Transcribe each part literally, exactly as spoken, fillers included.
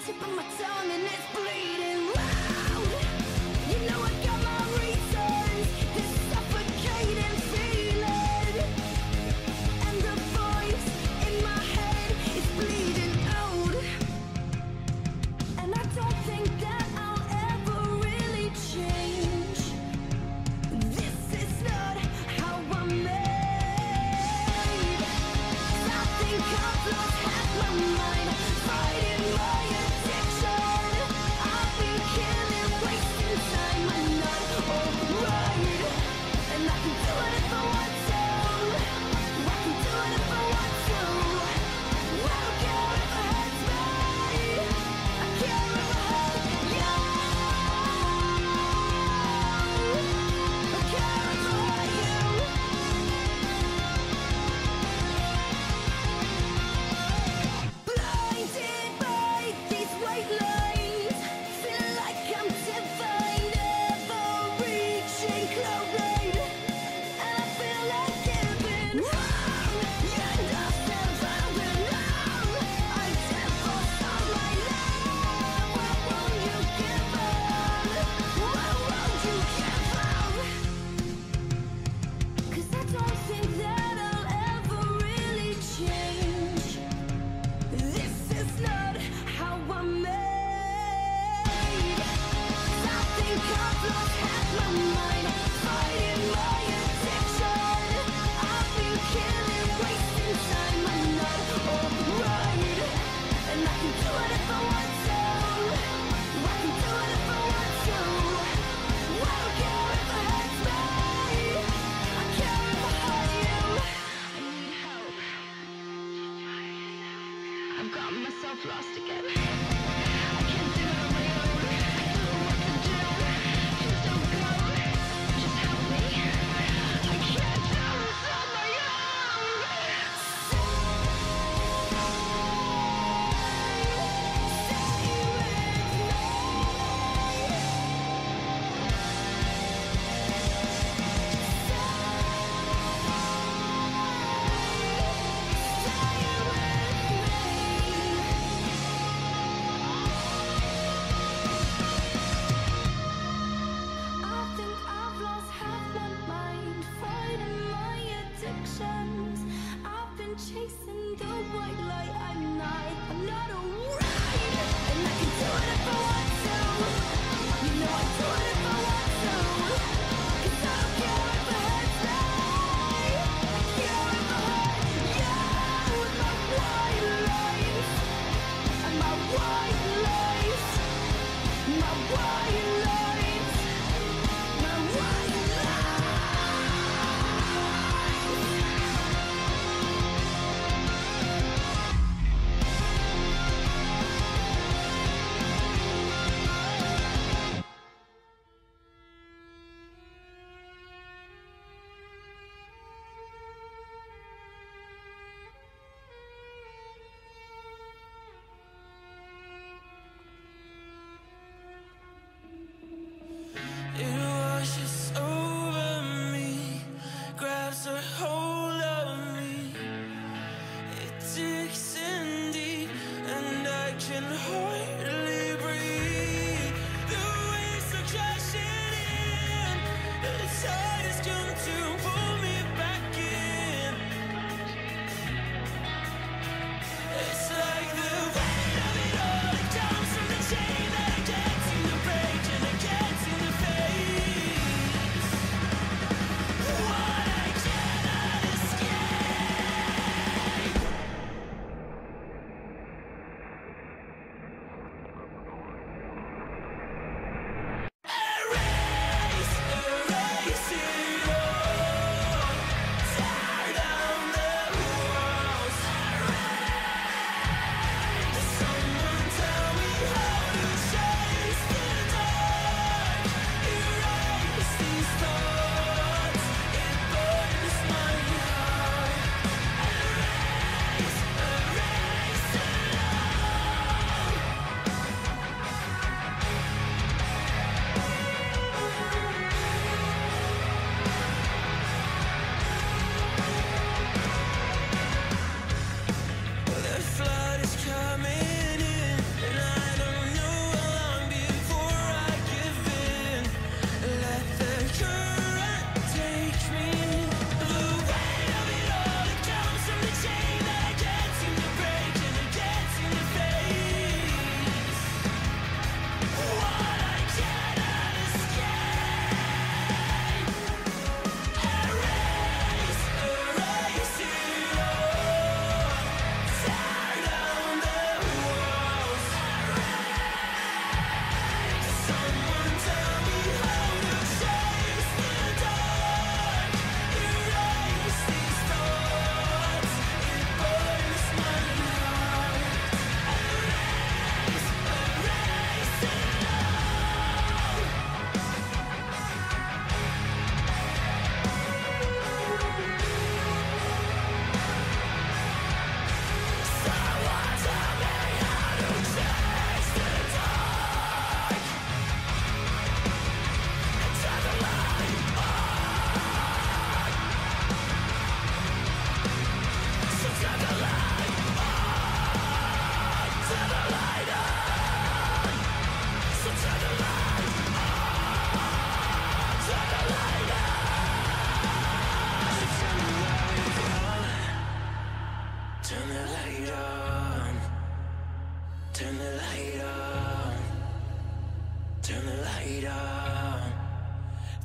tip of my tongue and it's bleeding loud. You know I got my reasons, this suffocating feeling, and the voice in my head is bleeding out. And I don't think that I'll ever really change. This is not how I'm made. 'Cause I think I've lost half my mind, fighting my addiction. I've been killing, wasting time. I'm not alright, and I can do it if I want to. I can do it if I want to. I don't care if it hurts me. I care if it hurts you. I care if it hurt you. Blinded by these white lines, feel like I'm divine, never reaching cloud nine, and I feel like giving up. And I stand founding now. I divorced all my love. Why won't you give up? Why won't you give up? 'Cause I don't think that I'll ever really change. This is not how I'm made. 'Cause I think I've lost half my mind, fighting my addiction. I've been killing, wasting time. I'm not alright, and I can do it if I want to. I can do it if I want to. I don't care if it hurts me. I care if it hurt you. I need help. I've got myself lost again. I can't do it on my own. I don't know what to do. Please don't go. Just help me. I can't do this on my own. Stay with me. Stay with me.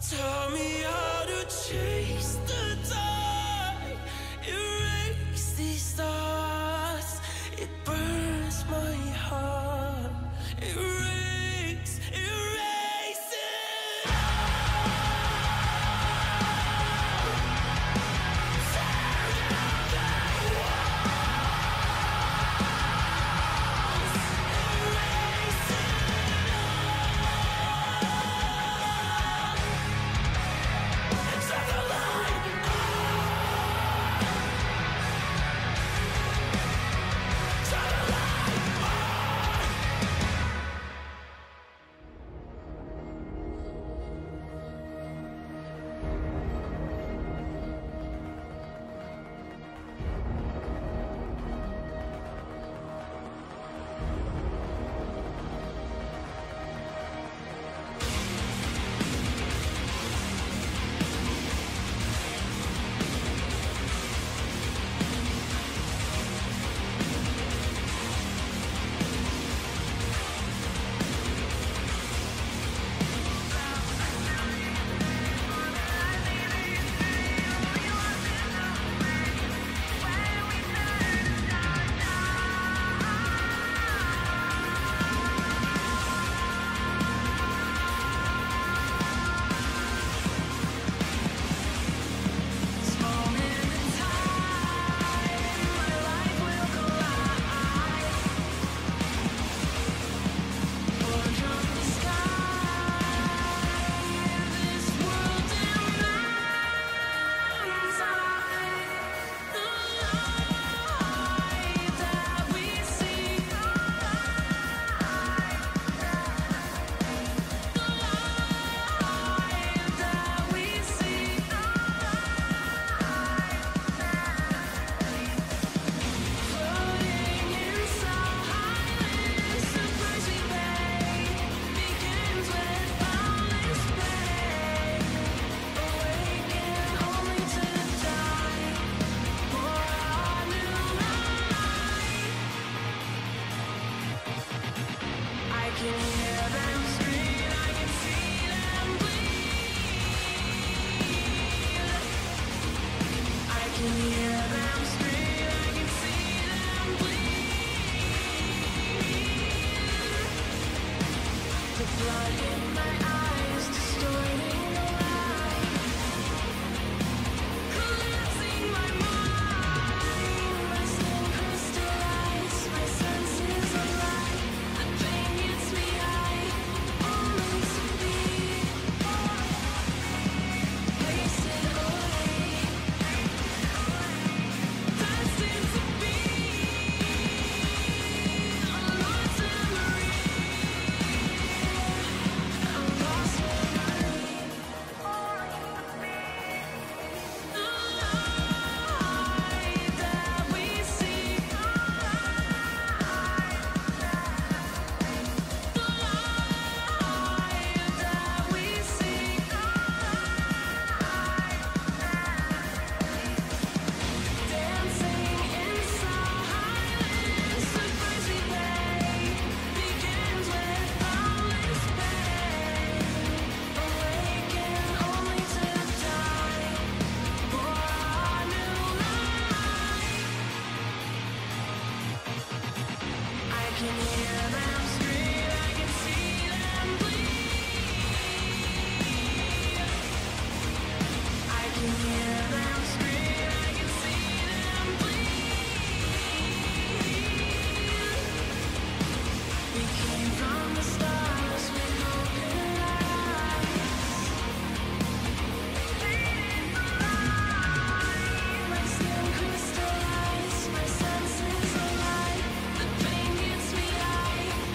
Taught me how to chase the dark, erase these thoughts. It burns my heart. Erase, erase it. Tear down the walls. Erase it all. Set the light on. Set the light on. Crystallize my senses alive. The pain gets me high.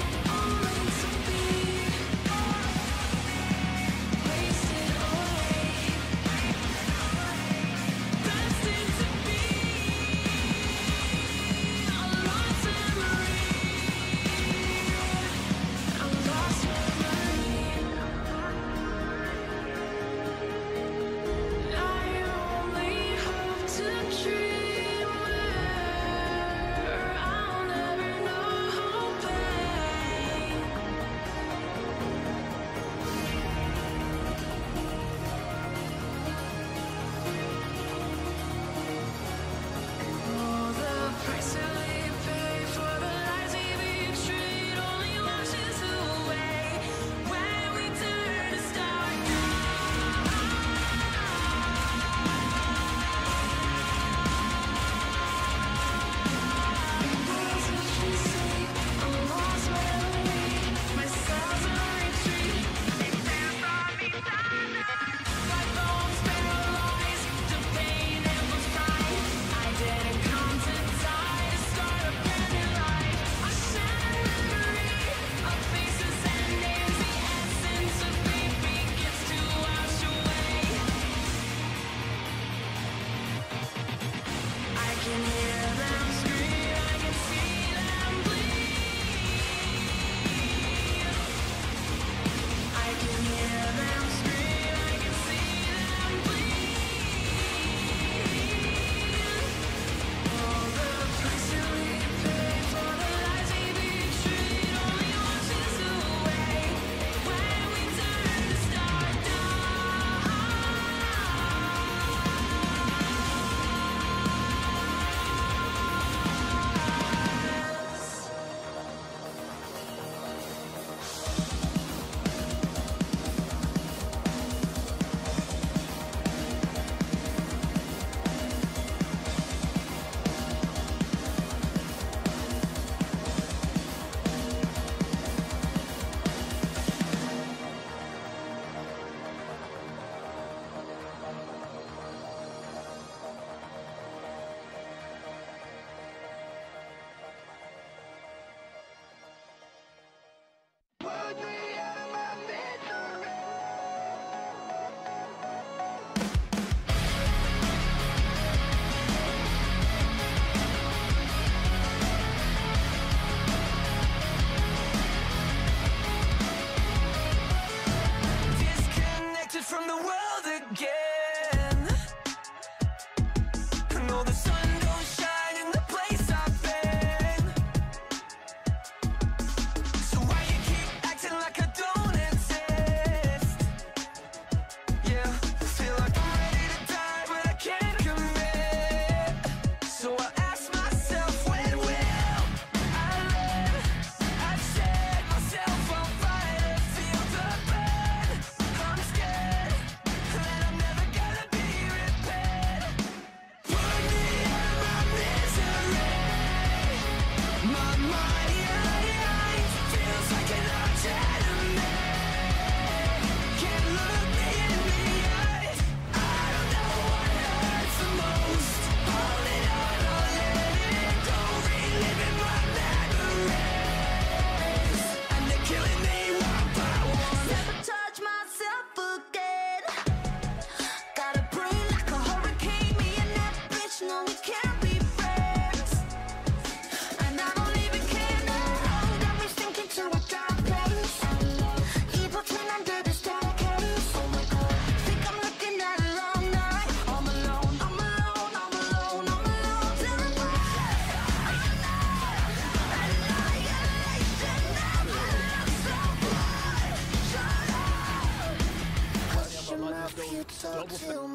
global.